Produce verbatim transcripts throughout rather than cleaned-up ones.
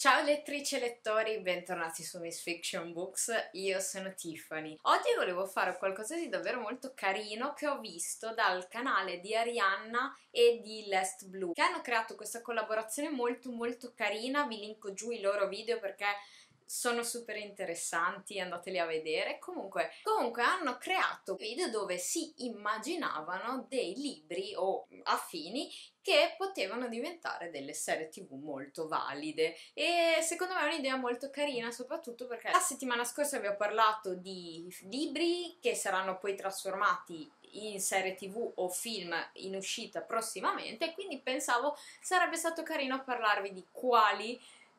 Ciao lettrici e lettori, bentornati su Miss Fiction Books, io sono Tiffany. Oggi volevo fare qualcosa di davvero molto carino che ho visto dal canale di Arianna e di Lest Blue, che hanno creato questa collaborazione molto molto carina. Vi linko giù i loro video perché sono super interessanti, andateli a vedere. Comunque, comunque hanno creato video dove si immaginavano dei libri o affini che potevano diventare delle serie tv molto valide, e secondo me è un'idea molto carina, soprattutto perché la settimana scorsa vi ho parlato di libri che saranno poi trasformati in serie tv o film in uscita prossimamente, e quindi pensavo sarebbe stato carino parlarvi di quali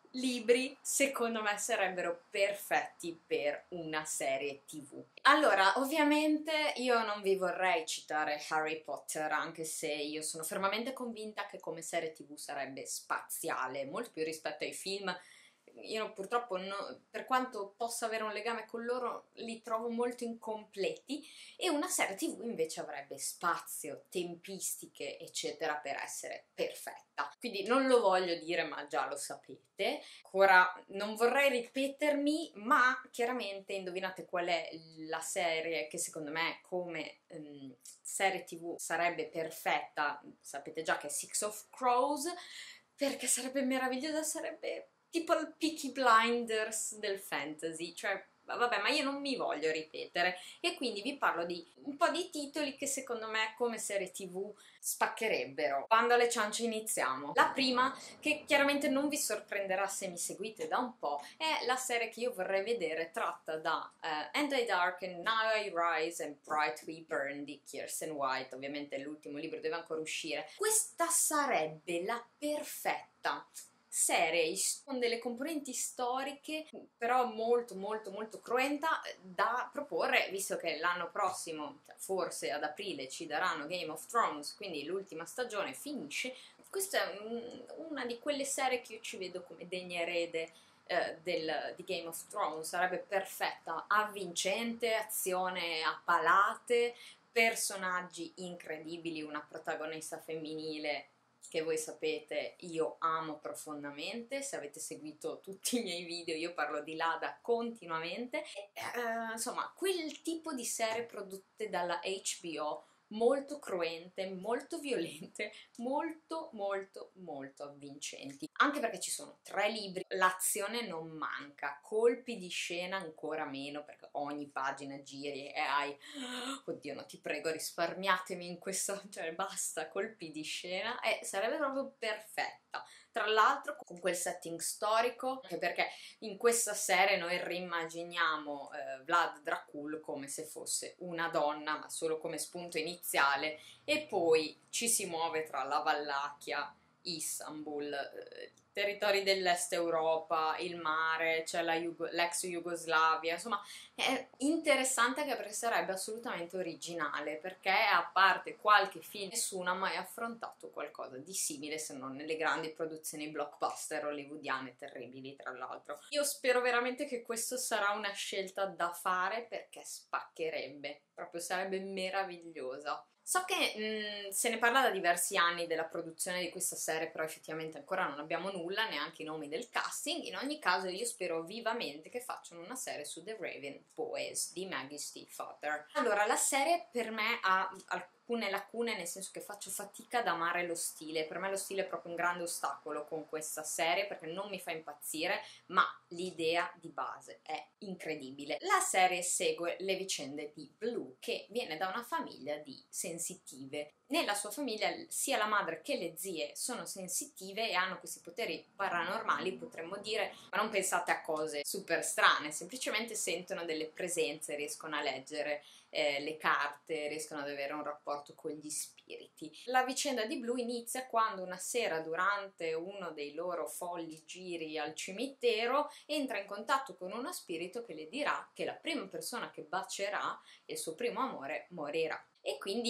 libri secondo me sarebbero perfetti per una serie tv. Allora, ovviamente io non vi vorrei citare Harry Potter, anche se io sono fermamente convinta che come serie tv sarebbe spaziale, molto più rispetto ai film. Io purtroppo, no, per quanto possa avere un legame con loro, li trovo molto incompleti, e una serie tv invece avrebbe spazio, tempistiche, eccetera, per essere perfetta. Quindi non lo voglio dire, ma già lo sapete. Ora, non vorrei ripetermi, ma chiaramente indovinate qual è la serie che secondo me come um, serie tv sarebbe perfetta. Sapete già che è Six of Crows, perché sarebbe meravigliosa, sarebbe tipo il Peaky Blinders del fantasy, cioè vabbè, ma io non mi voglio ripetere, e quindi vi parlo di un po' di titoli che secondo me come serie tv spaccherebbero. Quando alle ciance iniziamo. La prima, che chiaramente non vi sorprenderà se mi seguite da un po', è la serie che io vorrei vedere tratta da uh, And I Darken, Now I Rise and Bright We Burn di Kiersten White. Ovviamente l'ultimo libro deve ancora uscire. Questa sarebbe la perfetta serie con delle componenti storiche, però molto molto molto cruenta, da proporre, visto che l'anno prossimo, forse ad aprile, ci daranno Game of Thrones, quindi l'ultima stagione finisce. Questa è una di quelle serie che io ci vedo come degna erede eh, del, di Game of Thrones. Sarebbe perfetta, avvincente, azione a palate, personaggi incredibili, una protagonista femminile che voi sapete io amo profondamente. Se avete seguito tutti i miei video io parlo di Lada continuamente, e, eh, insomma quel tipo di serie prodotte dalla H B O, molto cruente, molto violente, molto molto molto avvincenti, anche perché ci sono tre libri, l'azione non manca, colpi di scena ancora meno, perché ogni pagina giri e hai oddio no, ti prego risparmiatemi in questo, cioè basta colpi di scena, e sarebbe proprio perfetta. Tra l'altro con quel setting storico, anche perché in questa serie noi reimmaginiamo eh, Vlad Dracul come se fosse una donna, ma solo come spunto iniziale, e poi ci si muove tra la Wallachia, Istanbul, eh, territori dell'est Europa, il mare, c'è Jugo- l'ex Jugoslavia. Insomma è interessante anche perché sarebbe assolutamente originale, perché a parte qualche film nessuno ha mai affrontato qualcosa di simile, se non nelle grandi produzioni blockbuster hollywoodiane terribili, tra l'altro. Io spero veramente che questo sarà una scelta da fare, perché spaccherebbe, proprio sarebbe meravigliosa. So che mh, se ne parla da diversi anni della produzione di questa serie, però effettivamente ancora non abbiamo nulla, neanche i nomi del casting. In ogni caso io spero vivamente che facciano una serie su The Raven Boys di Maggie Stiefvater. Allora, la serie per me ha alcune lacune, nel senso che faccio fatica ad amare lo stile. Per me lo stile è proprio un grande ostacolo con questa serie, perché non mi fa impazzire, ma l'idea di base è incredibile. La serie segue le vicende di Blue, che viene da una famiglia di sensitive. Nella sua famiglia sia la madre che le zie sono sensitive e hanno questi poteri paranormali, potremmo dire, ma non pensate a cose super strane, semplicemente sentono delle presenze, riescono a leggere eh, le carte, riescono ad avere un rapporto con gli spiriti. La vicenda di Blue inizia quando una sera, durante uno dei loro folli giri al cimitero, entra in contatto con uno spirito che le dirà che la prima persona che bacerà, il suo primo amore, morirà. E quindi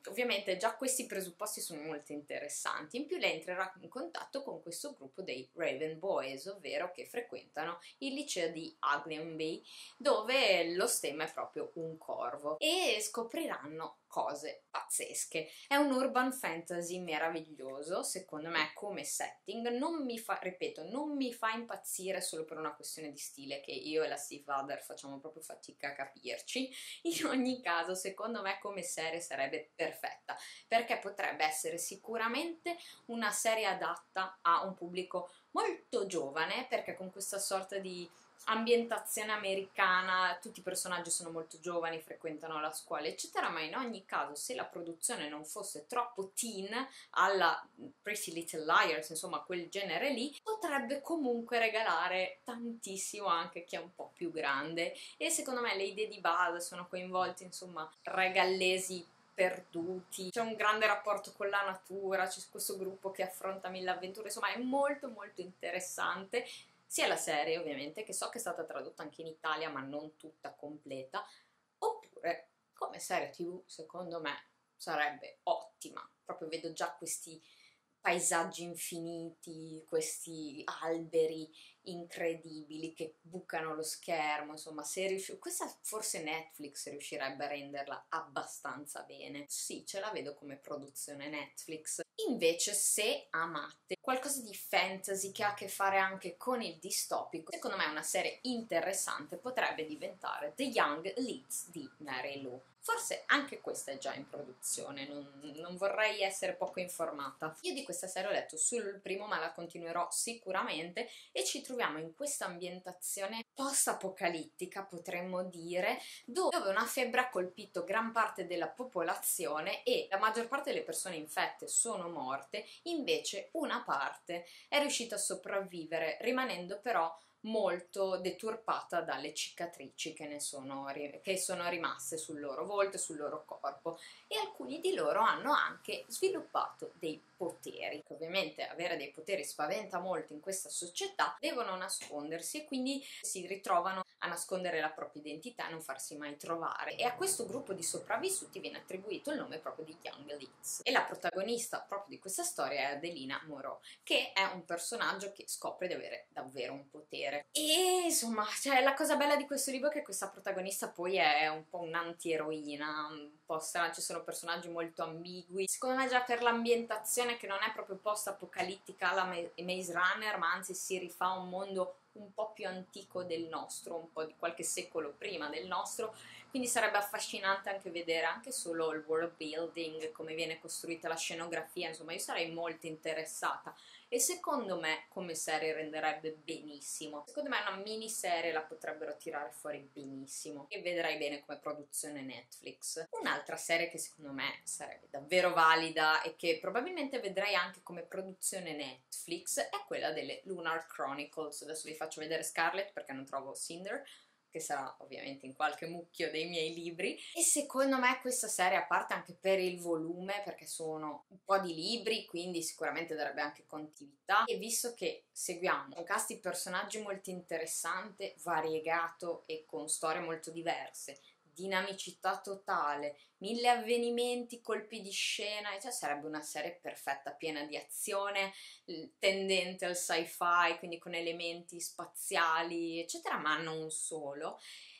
Ovviamente già questi presupposti sono molto interessanti. In più lei entrerà in contatto con questo gruppo dei Raven Boys, ovvero che frequentano il liceo di Uglyunby, dove lo stemma è proprio un corvo, e scopriranno cose pazzesche. È un urban fantasy meraviglioso, secondo me come setting. Non mi fa, ripeto, non mi fa impazzire solo per una questione di stile, che io e la Steve Adler facciamo proprio fatica a capirci. In ogni caso, secondo me come serie sarebbe perfetta, perché potrebbe essere sicuramente una serie adatta a un pubblico molto giovane, perché con questa sorta di ambientazione americana tutti i personaggi sono molto giovani, frequentano la scuola eccetera, ma in ogni caso se la produzione non fosse troppo teen alla Pretty Little Liars, insomma quel genere lì, potrebbe comunque regalare tantissimo anche a chi è un po' più grande. E secondo me le idee di base sono coinvolti, insomma, regallesi perduti, c'è un grande rapporto con la natura, c'è questo gruppo che affronta mille avventure, insomma è molto molto interessante. Sia la serie ovviamente, che so che è stata tradotta anche in Italia ma non tutta completa, oppure come serie tv secondo me sarebbe ottima. Proprio vedo già questi paesaggi infiniti, questi alberi incredibili che bucano lo schermo, insomma se riusci... questa forse Netflix riuscirebbe a renderla abbastanza bene. Sì, ce la vedo come produzione Netflix. Invece se amate qualcosa di fantasy che ha a che fare anche con il distopico, secondo me una serie interessante potrebbe diventare The Young Elites di Mary Lou. Forse anche questa è già in produzione, non, non vorrei essere poco informata. Io di questa serie ho letto sul primo, ma la continuerò sicuramente, e ci troviamo in questa ambientazione post-apocalittica, potremmo dire, dove una febbre ha colpito gran parte della popolazione e la maggior parte delle persone infette sono morte, invece una parte è riuscita a sopravvivere, rimanendo però molto deturpata dalle cicatrici che ne sono, che sono rimaste sul loro volto e sul loro corpo, e alcuni di loro hanno anche sviluppato dei poteri, che ovviamente avere dei poteri spaventa molto in questa società, devono nascondersi e quindi si ritrovano a nascondere la propria identità e non farsi mai trovare, e a questo gruppo di sopravvissuti viene attribuito il nome proprio di Young Elites, e la protagonista proprio di questa storia è Adelina Moreau, che è un personaggio che scopre di avere davvero un potere. E insomma, cioè, la cosa bella di questo libro è che questa protagonista poi è un po' un'antieroina, un po' strana, ci sono personaggi molto ambigui. Secondo me già per l'ambientazione, che non è proprio post-apocalittica alla Maze Runner, ma anzi si rifà un mondo un po' più antico del nostro, un po' di qualche secolo prima del nostro, quindi sarebbe affascinante anche vedere anche solo il world building, come viene costruita la scenografia, insomma io sarei molto interessata. E secondo me come serie renderebbe benissimo. Secondo me una miniserie la potrebbero tirare fuori benissimo, e vedrai bene come produzione Netflix. Un'altra serie che secondo me sarebbe davvero valida e che probabilmente vedrai anche come produzione Netflix è quella delle Lunar Chronicles. Adesso vi faccio vedere Scarlett perché non trovo Cinder, che sarà ovviamente in qualche mucchio dei miei libri, e secondo me questa serie, a parte anche per il volume, perché sono un po' di libri, quindi sicuramente darebbe anche continuità, e visto che seguiamo un cast di personaggi molto interessante, variegato e con storie molto diverse, dinamicità totale, mille avvenimenti, colpi di scena, cioè sarebbe una serie perfetta, piena di azione, tendente al sci-fi, quindi con elementi spaziali eccetera, ma non solo,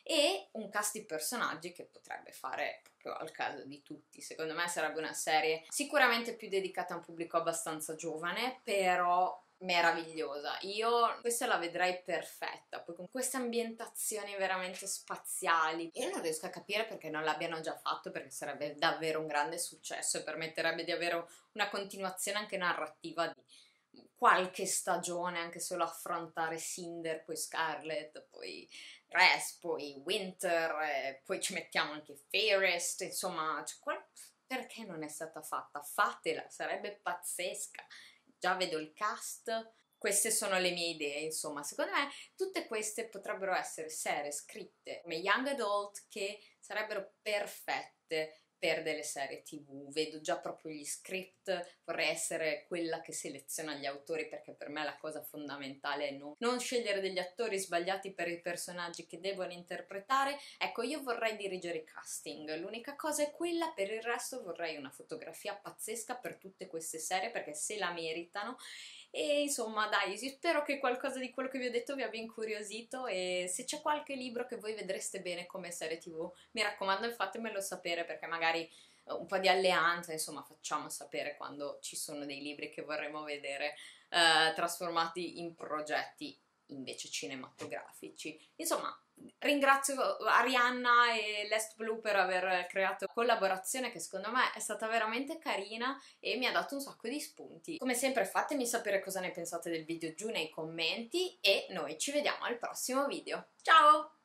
e un cast di personaggi che potrebbe fare proprio al caso di tutti. Secondo me sarebbe una serie sicuramente più dedicata a un pubblico abbastanza giovane, però meravigliosa. Io questa la vedrei perfetta, poi con queste ambientazioni veramente spaziali. Io non riesco a capire perché non l'abbiano già fatto, perché sarebbe davvero un grande successo e permetterebbe di avere una continuazione anche narrativa di qualche stagione, anche solo affrontare Cinder, poi Scarlett, poi Rest, poi Winter, eh, poi ci mettiamo anche Fairest, insomma, cioè, qual... perché non è stata fatta? Fatela, sarebbe pazzesca. Già vedo il cast, queste sono le mie idee, insomma, secondo me tutte queste potrebbero essere serie scritte come young adult che sarebbero perfette per delle serie tv. Vedo già proprio gli script, vorrei essere quella che seleziona gli autori, perché per me la cosa fondamentale è non, non scegliere degli attori sbagliati per i personaggi che devono interpretare. Ecco, io vorrei dirigere i casting, l'unica cosa è quella, per il resto vorrei una fotografia pazzesca per tutte queste serie, perché se la meritano. E insomma dai, spero che qualcosa di quello che vi ho detto vi abbia incuriosito, e se c'è qualche libro che voi vedreste bene come serie tv, mi raccomando fatemelo sapere, perché magari un po' di alleanza, insomma facciamo sapere quando ci sono dei libri che vorremmo vedere eh, trasformati in progetti invece cinematografici. Insomma, ringrazio Arianna e Lest Blue per aver creato collaborazione che secondo me è stata veramente carina e mi ha dato un sacco di spunti. Come sempre fatemi sapere cosa ne pensate del video giù nei commenti e noi ci vediamo al prossimo video. Ciao!